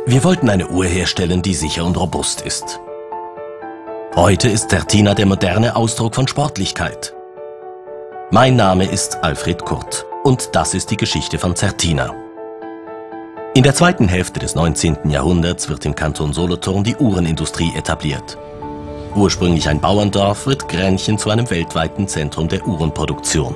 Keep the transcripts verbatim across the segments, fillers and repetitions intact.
Wir wollten eine Uhr herstellen, die sicher und robust ist. Heute ist Certina der moderne Ausdruck von Sportlichkeit. Mein Name ist Alfred Kurt und das ist die Geschichte von Certina. In der zweiten Hälfte des neunzehnten Jahrhunderts wird im Kanton Solothurn die Uhrenindustrie etabliert. Ursprünglich ein Bauerndorf, wird Grenchen zu einem weltweiten Zentrum der Uhrenproduktion.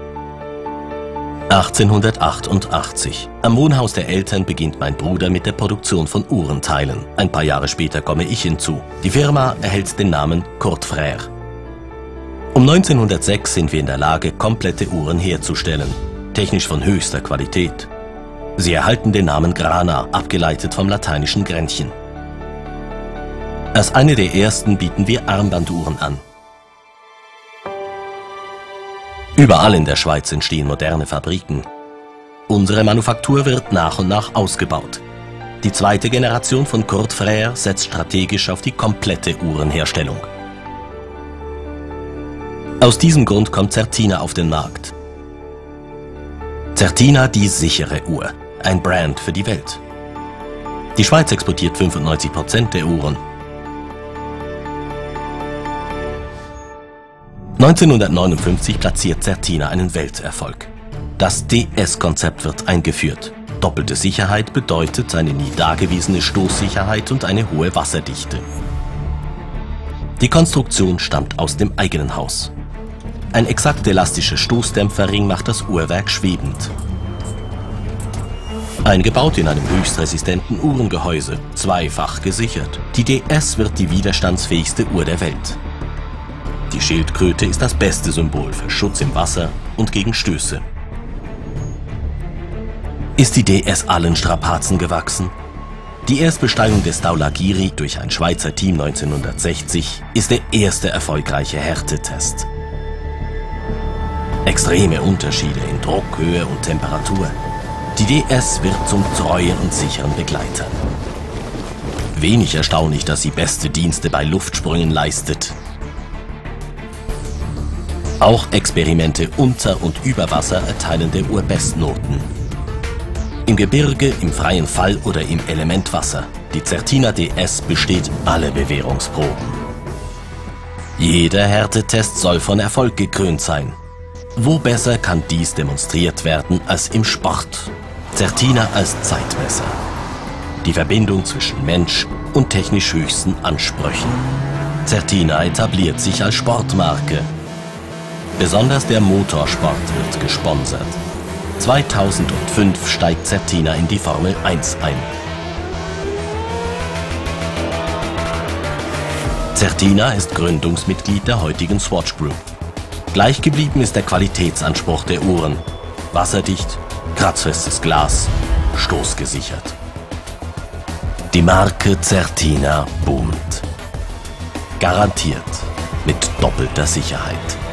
achtzehnhundertachtundachtzig. Am Wohnhaus der Eltern beginnt mein Bruder mit der Produktion von Uhrenteilen. Ein paar Jahre später komme ich hinzu. Die Firma erhält den Namen Kurt Frère. Um neunzehnhundertsechs sind wir in der Lage, komplette Uhren herzustellen, technisch von höchster Qualität. Sie erhalten den Namen Grana, abgeleitet vom lateinischen Grenchen. Als eine der ersten bieten wir Armbanduhren an. Überall in der Schweiz entstehen moderne Fabriken. Unsere Manufaktur wird nach und nach ausgebaut. Die zweite Generation von Kurt Frère setzt strategisch auf die komplette Uhrenherstellung. Aus diesem Grund kommt Certina auf den Markt. Certina, die sichere Uhr, ein Brand für die Welt. Die Schweiz exportiert fünfundneunzig Prozent der Uhren. neunzehnhundertneunundfünfzig platziert Certina einen Welterfolg. Das D S-Konzept wird eingeführt. Doppelte Sicherheit bedeutet eine nie dagewesene Stoßsicherheit und eine hohe Wasserdichte. Die Konstruktion stammt aus dem eigenen Haus. Ein exakt elastischer Stoßdämpferring macht das Uhrwerk schwebend. Eingebaut in einem höchst resistenten Uhrengehäuse, zweifach gesichert. Die D S wird die widerstandsfähigste Uhr der Welt. Die Schildkröte ist das beste Symbol für Schutz im Wasser und gegen Stöße. Ist die D S allen Strapazen gewachsen? Die Erstbesteigung des Dhaulagiri durch ein Schweizer Team neunzehnhundertsechzig ist der erste erfolgreiche Härtetest. Extreme Unterschiede in Druck, Höhe und Temperatur. Die D S wird zum treuen und sicheren Begleiter. Wenig erstaunlich, dass sie beste Dienste bei Luftsprüngen leistet. Auch Experimente unter und über Wasser erteilen der Uhr Bestnoten. Im Gebirge, im freien Fall oder im Elementwasser. Die Certina D S besteht alle Bewährungsproben. Jeder Härtetest soll von Erfolg gekrönt sein. Wo besser kann dies demonstriert werden als im Sport? Certina als Zeitmesser. Die Verbindung zwischen Mensch und technisch höchsten Ansprüchen. Certina etabliert sich als Sportmarke. Besonders der Motorsport wird gesponsert. zweitausendfünf steigt Certina in die Formel eins ein. Certina ist Gründungsmitglied der heutigen Swatch Group. Gleich geblieben ist der Qualitätsanspruch der Uhren. Wasserdicht, kratzfestes Glas, stoßgesichert. Die Marke Certina boomt. Garantiert mit doppelter Sicherheit.